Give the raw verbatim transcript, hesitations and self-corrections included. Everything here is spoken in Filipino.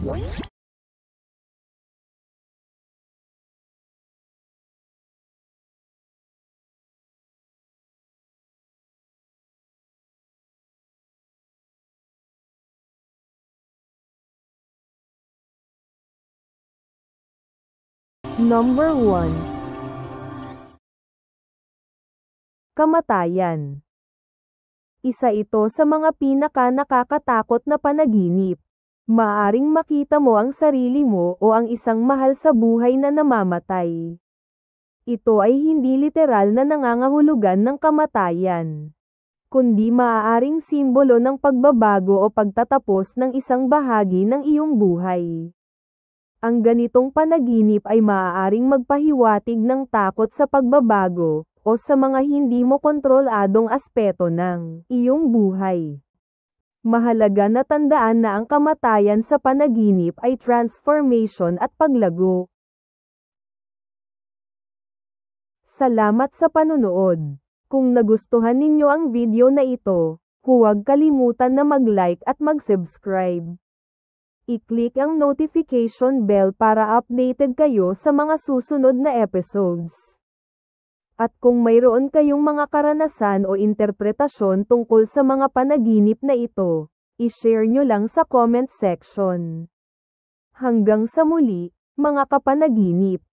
Number one. Kamatayan. Isa ito sa mga pinaka nakakatakot na panaginip. Maaring makita mo ang sarili mo o ang isang mahal sa buhay na namamatay. Ito ay hindi literal na nangangahulugan ng kamatayan, kundi maaaring simbolo ng pagbabago o pagtatapos ng isang bahagi ng iyong buhay. Ang ganitong panaginip ay maaaring magpahiwatig ng takot sa pagbabago, o sa mga hindi mo kontroladong aspeto ng iyong buhay. Mahalaga na tandaan na ang kamatayan sa panaginip ay transformation at paglago. Salamat sa panunood. Kung nagustuhan ninyo ang video na ito, huwag kalimutan na mag-like at mag-subscribe. I-click ang notification bell para updated kayo sa mga susunod na episodes. At kung mayroon kayong mga karanasan o interpretasyon tungkol sa mga panaginip na ito, i-share nyo lang sa comment section. Hanggang sa muli, mga kapanaginip.